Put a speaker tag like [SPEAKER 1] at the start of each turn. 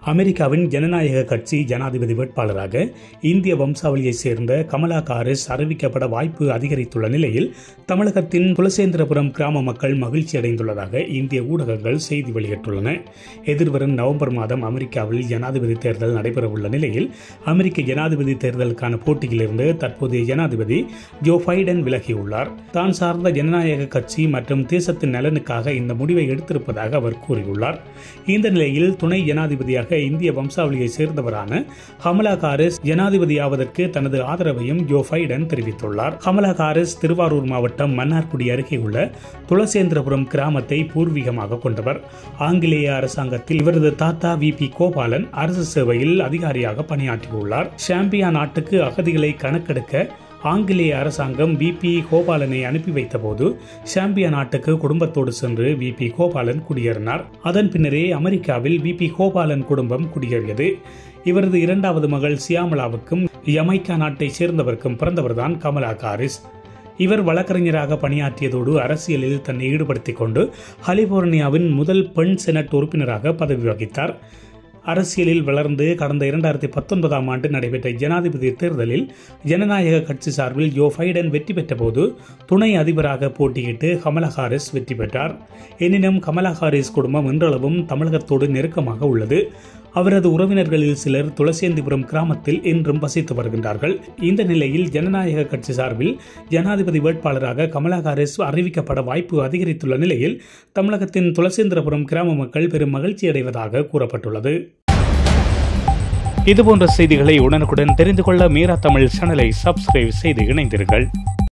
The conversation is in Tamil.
[SPEAKER 1] அமெரிக்காவின் ஜனநாயக கட்சி ஜனாதிபதி வேட்பாளராக இந்திய வம்சாவளியைச் சேர்ந்த கமலா ஹாரிஸ் அறிவிக்கப்பட வாய்ப்பு அதிகரித்துள்ள நிலையில் தமிழகத்தின் குலசேந்திரபுரம் கிராம மக்கள் மகிழ்ச்சி அடைந்துள்ளதாக இந்திய ஊடகங்கள் செய்தி வெளியிட்டுள்ளன. எதிர்வரும் நவம்பர் மாதம் அமெரிக்காவில் ஜனாதிபதி தேர்தல் நடைபெறவுள்ள நிலையில் அமெரிக்க ஜனாதிபதி தேர்தலுக்கான போட்டியிலிருந்து தற்போதைய ஜனாதிபதி ஜோ பைடன் விலகியுள்ளார். தான் சார்ந்த ஜனநாயக கட்சி மற்றும் தேசத்தின் நலனுக்காக இந்த முடிவை எடுத்திருப்பதாக அவர் கூறியுள்ளார். இந்த நிலையில் துணை ஜனாதிபதியாக இந்திய வம்சாவளியை சேர்ந்தவரான கமலா ஹாரிஸ் ஜனாதிபதியாவதற்கு தனது ஆதரவையும் ஜோ பைடன் தெரிவித்துள்ளார். கமலா ஹாரிஸ் திருவாரூர் மாவட்டம் மன்னார்குடி அருகே உள்ள துளசேந்திரபுரம் கிராமத்தை பூர்வீகமாக கொண்டவர். ஆங்கிலேய அரசாங்கத்தில் இவரது தாத்தா வி.பி. கோபாலன் அரசு சேவையில் அதிகாரியாக பணியாற்றியுள்ளார். ஷாம்பியா நாட்டுக்கு அகதிகளை கணக்கெடுக்க ஆங்கிலேய அரசாங்கம் வி.பி. கோபாலனை அனுப்பி வைத்தபோது ஷாம்பியா நாட்டுக்கு குடும்பத்தோடு சென்று வி.பி. கோபாலன் குடியேறினார். அதன் பின்னரே அமெரிக்காவில் வி.பி. கோபாலன் குடும்பம் குடியேறியது. இவரது இரண்டாவது மகள் சியாமலாவுக்கும் யமைக்கா நாட்டை சேர்ந்தவருக்கும் பிறந்தவர்தான் கமலா ஹாரிஸ். இவர் வழக்கறிஞராக பணியாற்றியதோடு அரசியலில் தன்னை ஈடுபடுத்திக் கொண்டு கலிபோர்னியாவின் முதல் பெண் செனட் உறுப்பினராக பதவி வகித்தார். அரசியலில் வளர்ந்து கடந்த 2019ஆம் ஆண்டு நடைபெற்ற ஜனாதிபதி தேர்தலில் ஜனநாயக கட்சி சார்பில் ஜோ பைடன் வெற்றி பெற்ற போது துணை அதிபராக போட்டியிட்டு கமலா ஹாரிஸ் வெற்றி பெற்றார். எனினும் கமலா ஹாரிஸ் குடும்பம் இன்றளவும் தமிழகத்தோடு நெருக்கமாக உள்ளது. அவரது உறவினர்களில் சிலர் துளசேந்திபுரம் கிராமத்தில் இன்றும் வசித்து வருகின்றார்கள். இந்த நிலையில் ஜனநாயக கட்சி சார்பில் ஜனாதிபதி வேட்பாளராக கமலா ஹாரிஸ் அறிவிக்கப்பட வாய்ப்பு அதிகரித்துள்ள நிலையில் தமிழகத்தின் துளசேந்திரபுரம் கிராம மக்கள் பெரும் மகிழ்ச்சி அடைவதாக கூறப்பட்டுள்ளது. இதுபோன்ற செய்திகளை உடனுக்குடன் தெரிந்து கொள்ள மீரா தமிழ் சேனலை சப்ஸ்கிரைப் செய்து இணைந்தீர்கள்.